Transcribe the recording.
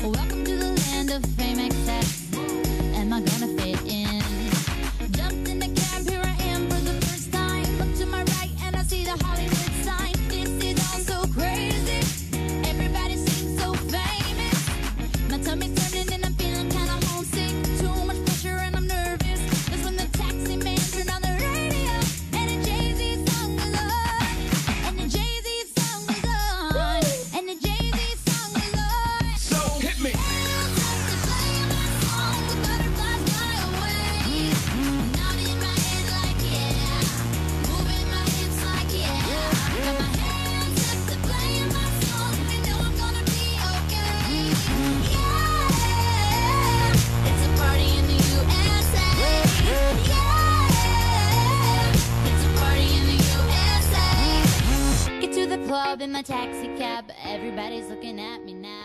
Welcome to the land of fame excess. Am I gonna fit in? Jumped in the cab, here I am for the first time. Look to my right and I see the Hollywood sign. This is all so crazy. Everybody seems so famous. My tummy's turning and I'm feeling kinda homesick. Too much pressure and I'm nervous. That's when the taxi man turned on the radio and the Jay-Z song was on. And the Jay-Z song was on. And the Jay-Z song was on. So hit me. Club in my taxi cab, everybody's looking at me now.